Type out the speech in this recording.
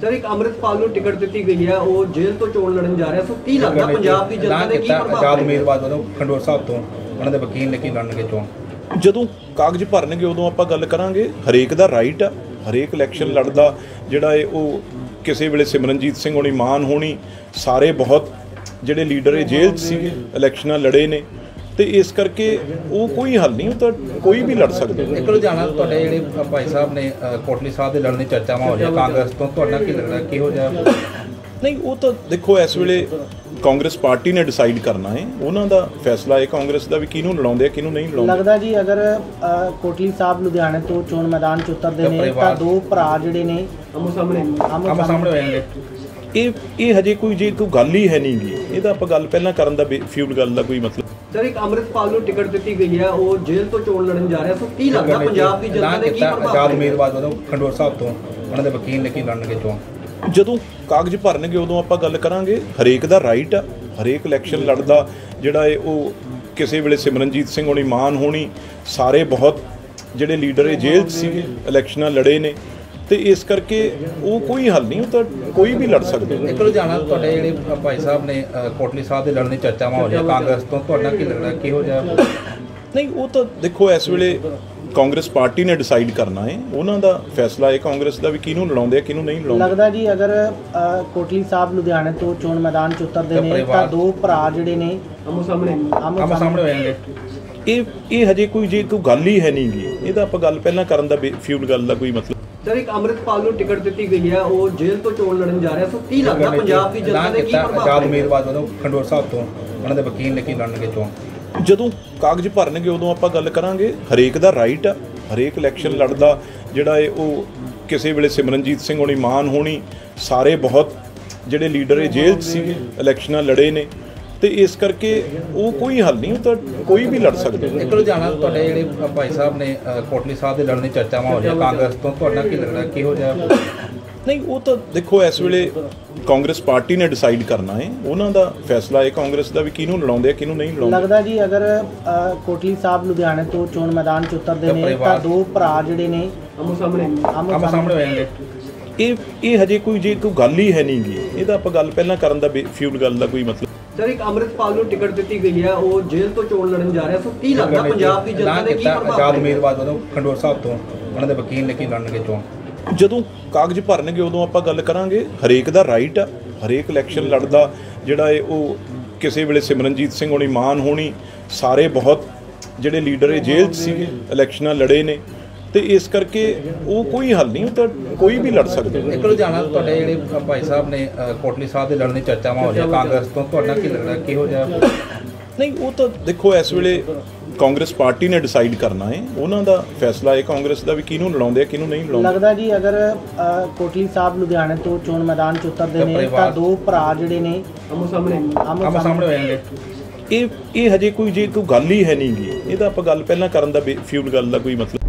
Sir एक अमृतपाल ਨੂੰ ticket ਦਿੱਤੀ ਗਈ ਹੈ, ਉਹ ਜੇਲ੍ਹ ਤੋਂ ਚੋਣ ਲੜਨ ਜਾ ਰਿਹਾ, ਸੋ ਕੀ ਲੱਗਦਾ ਪੰਜਾਬ ਦੀ ਜਨਤਾ ਦੇ ਕੀ ਪ੍ਰਭਾਵ ਆਜ਼ਾਦ ਉਮੀਦਵਾਰ ਜਦੋਂ ਖੰਡੂਰ ਸਾਹਿਬ ਤੋਂ ਉਹਨਾਂ ਦੇ ਵਕੀਲ ਨੇ ਕੀ ਲੜਨਗੇ ਚੋਣ। ਜਦੋਂ ਕਾਗਜ਼ ਭਰਨਗੇ ਉਦੋਂ ਆਪਾਂ ਗੱਲ ਕਰਾਂਗੇ। ਹਰੇਕ ਦਾ ਰਾਈਟ ਆ, ਹਰੇਕ ਇਲੈਕਸ਼ਨ ਲੜਦਾ ਜਿਹੜਾ ਹੈ ਉਹ ਕਿਸੇ ਵੇਲੇ ਸਿਮਰਨਜੀਤ ਸਿੰਘ ਹੋਣੀ, ਮਾਨ ਹੋਣੀ, ਸਾਰੇ ਬਹੁਤ ਜਿਹੜੇ ਲੀਡਰ ਇਹ ਜੇਲ੍ਹ 'ਚ ਸੀਗੇ, ਇਲੈਕਸ਼ਨਾਂ ਲੜੇ ਨੇ ਤੇ ਇਸ ਕਰਕੇ ਉਹ ਕੋਈ ਹੱਲ ਨਹੀਂ, ਉਹ ਤਾਂ ਕੋਈ ਵੀ ਲੜ ਸਕਦਾ। ਇੱਕ ਲੁਧਿਆਣਾ ਤੁਹਾਡੇ ਜਿਹੜੇ ਭਾਈ ਸਾਹਿਬ ਨੇ ਕੋਟਲੀ ਸਾਹਿਬ ਦੇ ਲੜਨ ਦੀ ਚਰਚਾਵਾਂ ਹੋ ਰਹੀਆਂ ਕਾਂਗਰਸ ਤੋਂ, ਤੁਹਾਡਾ ਕੀ ਲੱਗਦਾ ਕਿਹੋ ਜਿਹਾ? ਨਹੀਂ, ਉਹ ਤਾਂ ਦੇਖੋ ਇਸ ਵੇਲੇ ਕਾਂਗਰਸ ਪਾਰਟੀ ਨੇ ਡਿਸਾਈਡ ਕਰਨਾ ਹੈ, ਉਹਨਾਂ ਦਾ ਫੈਸਲਾ ਹੈ ਕਾਂਗਰਸ ਦਾ ਵੀ ਕਿਹਨੂੰ ਲੜਾਉਂਦੇ ਆ ਕਿਹਨੂੰ ਨਹੀਂ ਲੜਾਉਂਦੇ। ਲੱਗਦਾ ਜੀ ਅਗਰ ਕੋਟਲੀ ਸਾਹਿਬ ਲੁਧਿਆਣੇ ਤੋਂ ਚੋਣ ਮੈਦਾਨ 'ਚ ਉਤਰਦੇ ਨੇ ਤਾਂ ਦੋ ਭਰਾ ਜਿਹੜੇ ਨੇ ਆਮੋ ਸਾਹਮਣੇ ਹੋ ਜਾਣਗੇ। ਇਹ ਹਜੇ ਕੋਈ ਜੇ ਕੋਈ ਗੱਲ ਹੀ ਹੈ ਨਹੀਂ ਗੀ, ਇਹਦਾ ਆਪਾਂ ਗੱਲ ਪਹਿਲਾਂ ਕਰਨ ਦਾ ਫਿਊਲ ਗੱਲ ਦਾ ਕੋਈ ਮਤਲਬ। ਸਰ ਇੱਕ ਅਮਰਿਤਪਾਲ ਨੂੰ ਟਿਕਟ ਦਿੱਤੀ ਗਈ ਹੈ, ਉਹ ਜੇਲ੍ਹ ਤੋਂ ਚੋਣ ਲੜਨ ਜਾ ਰਿਹਾ, ਸੋ ਕੀ ਲੱਗਦਾ ਪੰਜਾਬ ਦੀ ਜਨਤਾ ਦੇ ਕੀ ਪ੍ਰਭਾਵ? ਆਜ਼ਾਦ ਉਮੀਦਵਾਰ ਜਦੋਂ ਖੰਡੂਰ ਸਾਹਿਬ ਤੋਂ ਉਹਨਾਂ ਦੇ ਵਕੀਲ ਨੇ ਕੀ ਲੜਨਗੇ ਚੋਣ। ਜਦੋਂ ਕਾਗਜ਼ ਭਰਨਗੇ ਉਦੋਂ ਆਪਾਂ ਗੱਲ ਕਰਾਂਗੇ। ਹਰੇਕ ਦਾ ਰਾਈਟ ਆ, ਹਰੇਕ ਇਲੈਕਸ਼ਨ ਲੜਦਾ ਜਿਹੜਾ ਹੈ ਉਹ ਕਿਸੇ ਵੇਲੇ ਸਿਮਰਨਜੀਤ ਸਿੰਘ ਹੋਣੀ, ਮਾਨ ਹੋਣੀ, ਸਾਰੇ ਬਹੁਤ ਜਿਹੜੇ ਲੀਡਰ ਇਹ ਜੇਲ੍ਹ 'ਚ ਸੀਗੇ, ਇਲੈਕਸ਼ਨਾਂ ਲੜੇ ਨੇ ਤੇ ਇਸ ਕਰਕੇ ਉਹ ਕੋਈ ਹੱਲ ਨਹੀਂ, ਉਹ ਤਾਂ ਕੋਈ ਵੀ ਲੜ ਸਕਦਾ। ਇੱਕ ਲੁਧਿਆਣਾ ਤੁਹਾਡੇ ਜਿਹੜੇ ਭਾਈ ਸਾਹਿਬ ਨੇ ਕੋਟਲੀ ਸਾਹਿਬ ਦੇ ਲੜਨ ਦੀ ਚਰਚਾਵਾਂ ਹੋ ਰਹੀਆਂ ਕਾਂਗਰਸ ਤੋਂ, ਤੁਹਾਡਾ ਕੀ ਲੱਗਦਾ ਕਿਹੋ ਜਿਹਾ? ਨਹੀਂ, ਉਹ ਤਾਂ ਦੇਖੋ ਇਸ ਵੇਲੇ ਕਾਂਗਰਸ ਪਾਰਟੀ ਨੇ ਡਿਸਾਈਡ ਕਰਨਾ ਹੈ, ਉਹਨਾਂ ਦਾ ਫੈਸਲਾ ਹੈ ਕਾਂਗਰਸ ਦਾ ਵੀ ਕਿਹਨੂੰ ਲੜਾਉਂਦੇ ਆ ਕਿਹਨੂੰ ਨਹੀਂ ਲੜਾਉਂਦੇ। ਲੱਗਦਾ ਜੀ ਅਗਰ ਕੋਟਲੀ ਸਾਹਿਬ ਲੁਧਿਆਣੇ ਤੋਂ ਚੋਣ ਮੈਦਾਨ 'ਚ ਉਤਰਦੇ ਨੇ ਤਾਂ ਦੋ ਭਰਾ ਜਿਹੜੇ ਨੇ ਆਮੋ ਸਾਹਮਣੇ ਹੋ ਜਾਣਗੇ। ਇਹ ਹਜੇ ਕੋਈ ਜੇ ਕੋਈ ਗੱਲ ਹੀ ਹੈ ਨਹੀਂ ਗੀ, ਇਹਦਾ ਆਪਾਂ ਗੱਲ ਪਹਿਲਾਂ ਕਰਨ ਦਾ ਫਿਊਲ ਗੱਲ ਦਾ ਕੋਈ ਮਤਲਬ। ਸਰ ਇੱਕ ਅਮਰਿਤਪਾਲ ਨੂੰ ਟਿਕਟ ਦਿੱਤੀ ਗਈ ਹੈ, ਉਹ ਜੇਲ੍ਹ ਤੋਂ ਚੋਣ ਲੜਨ ਜਾ ਰਿਹਾ, ਸੋ ਕੀ ਲੱਗਦਾ ਪੰਜਾਬ ਦੀ ਜਨਤਾ ਦੇ ਕੀ ਪ੍ਰਭਾਵ? ਆਜ਼ਾਦ ਉਮੀਦਵਾਰ ਜਦੋਂ ਖੰਡੂਰ ਸਾਹਿਬ ਤੋਂ ਉਹਨਾਂ ਦੇ ਵਕੀਲ ਨੇ ਕੀ ਲੜਨਗੇ ਚੋਣ। ਜਦੋਂ ਕਾਗਜ਼ ਭਰਨਗੇ ਉਦੋਂ ਆਪਾਂ ਗੱਲ ਕਰਾਂਗੇ। ਹਰੇਕ ਦਾ ਰਾਈਟ ਆ, ਹਰੇਕ ਇਲੈਕਸ਼ਨ ਲੜਦਾ ਜਿਹੜਾ ਹੈ ਉਹ ਕਿਸੇ ਵੇਲੇ ਸਿਮਰਨਜੀਤ ਸਿੰਘ ਹੋਣੀ, ਮਾਨ ਹੋਣੀ, ਸਾਰੇ ਬਹੁਤ ਜਿਹੜੇ ਲੀਡਰ ਇਹ ਜੇਲ੍ਹ 'ਚ ਸੀਗੇ, ਇਲੈਕਸ਼ਨਾਂ ਲੜੇ ਨੇ ਤੇ ਇਸ ਕਰਕੇ ਉਹ ਕੋਈ ਹੱਲ ਨਹੀਂ, ਉਹ ਤਾਂ ਕੋਈ ਵੀ ਲੜ ਸਕਦਾ। ਇੱਕ ਲੁਧਿਆਣਾ ਤੁਹਾਡੇ ਜਿਹੜੇ ਭਾਈ ਸਾਹਿਬ ਨੇ ਕੋਟਲੀ ਸਾਹਿਬ ਦੇ ਲੜਨ ਦੀ ਚਰਚਾਵਾਂ ਹੋ ਰਹੀਆਂ ਕਾਂਗਰਸ ਤੋਂ, ਤੁਹਾਡਾ ਕੀ ਲੱਗਦਾ ਕਿਹੋ ਜਿਹਾ? ਨਹੀਂ, ਉਹ ਤਾਂ ਦੇਖੋ ਇਸ ਵੇਲੇ ਕਾਂਗਰਸ ਪਾਰਟੀ ਨੇ ਡਿਸਾਈਡ ਕਰਨਾ ਹੈ, ਉਹਨਾਂ ਦਾ ਫੈਸਲਾ ਹੈ ਕਾਂਗਰਸ ਦਾ ਵੀ ਕਿਹਨੂੰ ਲੜਾਉਂਦੇ ਆ ਕਿਹਨੂੰ ਨਹੀਂ ਲੜਾਉਂਦੇ। ਲੱਗਦਾ ਜੀ ਅਗਰ ਕੋਟਲੀ ਸਾਹਿਬ ਲੁਧਿਆਣੇ ਤੋਂ ਚੋਣ ਮੈਦਾਨ 'ਚ ਉਤਰਦੇ ਨੇ ਤਾਂ ਦੋ ਭਰਾ ਜਿਹੜੇ ਨੇ ਆਮੋ ਸਾਹਮਣੇ ਹੋ ਜਾਣਗੇ। ਇਹ ਹਜੇ ਕੋਈ ਜੇ ਕੋਈ ਗੱਲ ਹੀ ਹੈ ਨਹੀਂ ਗੀ, ਇਹਦਾ ਆਪਾਂ ਗੱਲ ਪਹਿਲਾਂ ਕਰਨ ਦਾ ਫਿਊਲ ਗੱਲ ਦਾ ਕੋਈ ਮਤਲਬ। ਸਰ ਇੱਕ ਅਮਰਿਤਪਾਲ ਨੂੰ ਟਿਕਟ ਦਿੱਤੀ ਗਈ ਹੈ, ਉਹ ਜੇਲ੍ਹ ਤੋਂ ਚੋਣ ਲੜਨ ਜਾ ਰਿਹਾ, ਸੋ ਕੀ ਲੱਗਦਾ ਪੰਜਾਬ ਦੀ ਜਨਤਾ ਦੇ ਕੀ ਪ੍ਰਭਾਵ? ਆਜ਼ਾਦ ਉਮੀਦਵਾਰ ਜਦੋਂ ਖੰਡੂਰ ਸਾਹਿਬ ਤੋਂ ਉਹਨਾਂ ਦੇ ਵਕੀਲ ਨੇ ਕੀ ਲੜਨਗੇ ਚੋਣ। ਜਦੋਂ ਕਾਗਜ਼ ਭਰਨਗੇ ਉਦੋਂ ਆਪਾਂ ਗੱਲ ਕਰਾਂਗੇ। ਹਰੇਕ ਦਾ ਰਾਈਟ ਆ, ਹਰੇਕ ਇਲੈਕਸ਼ਨ ਲੜਦਾ ਜਿਹੜਾ ਹੈ ਉਹ ਕਿਸੇ ਵੇਲੇ ਸਿਮਰਨਜੀਤ ਸਿੰਘ ਹੋਣੀ, ਮਾਨ ਹੋਣੀ, ਸਾਰੇ ਬਹੁਤ ਜਿਹੜੇ ਲੀਡਰ ਇਹ ਜੇਲ੍ਹ 'ਚ ਸੀਗੇ, ਇਲੈਕਸ਼ਨਾਂ ਲੜੇ ਨੇ ਤੇ ਇਸ ਕਰਕੇ ਉਹ ਕੋਈ ਹੱਲ ਨਹੀਂ, ਉਹ ਤਾਂ ਕੋਈ ਵੀ ਲੜ ਸਕਦਾ। ਇੱਕ ਲੁਧਿਆਣਾ ਤੁਹਾਡੇ ਜਿਹੜੇ ਭਾਈ ਸਾਹਿਬ ਨੇ ਕੋਟਲੀ ਸਾਹਿਬ ਦੇ ਲੜਨ ਦੀ ਚਰਚਾਵਾਂ ਹੋ ਰਹੀਆਂ ਕਾਂਗਰਸ ਤੋਂ, ਤੁਹਾਡਾ ਕੀ ਲੱਗਦਾ ਕਿਹੋ ਜਿਹਾ? ਨਹੀਂ, ਉਹ ਤਾਂ ਦੇਖੋ ਇਸ ਵੇਲੇ ਕਾਂਗਰਸ ਪਾਰਟੀ ਨੇ ਡਿਸਾਈਡ ਕਰਨਾ ਹੈ, ਉਹਨਾਂ ਦਾ ਫੈਸਲਾ ਹੈ ਕਾਂਗਰਸ ਦਾ ਵੀ ਕਿਹਨੂੰ ਲੜਾਉਂਦੇ ਆ ਕਿਹਨੂੰ ਨਹੀਂ ਲੜਾਉਂਦੇ। ਲੱਗਦਾ ਜੀ ਅਗਰ ਕੋਟਲੀ ਸਾਹਿਬ ਲੁਧਿਆਣੇ ਤੋਂ ਚੋਣ ਮੈਦਾਨ 'ਚ ਉਤਰਦੇ ਨੇ ਤਾਂ ਦੋ ਭਰਾ ਜਿਹੜੇ ਨੇ ਆਮੋ ਸਾਹਮਣੇ ਹੋ ਜਾਣਗੇ। ਇਹ ਹਜੇ ਕੋਈ ਜੇ ਕੋਈ ਗੱਲ ਹੀ ਹੈ ਨਹੀਂ ਗੀ, ਇਹਦਾ ਆਪਾਂ ਗੱਲ ਪਹਿਲਾਂ ਕਰਨ ਦਾ ਫਿਊਲ ਗੱਲ ਦਾ ਕੋਈ ਮਤਲਬ।